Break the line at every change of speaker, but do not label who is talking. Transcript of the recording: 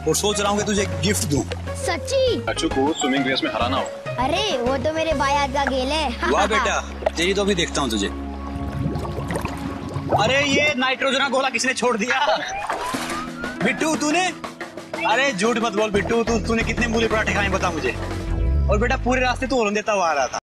और सोच रहा हूँ कि तुझे गिफ्ट दूं।
सच्ची?
अच्छू को स्विमिंग रेस में हराना हो।
अरे वो तो मेरे भाई का खेल है।
वाह बेटा, तेरी तो अभी देखता हूँ तुझे। अरे ये नाइट्रोजन गोला किसने छोड़ दिया? बिट्टू तूने? अरे झूठ मत बोल बिट्टू, तूने कितने मूली पराठे खाए बता मुझे। और बेटा पूरे रास्ते तू औरंग देता हुआ आ रहा था।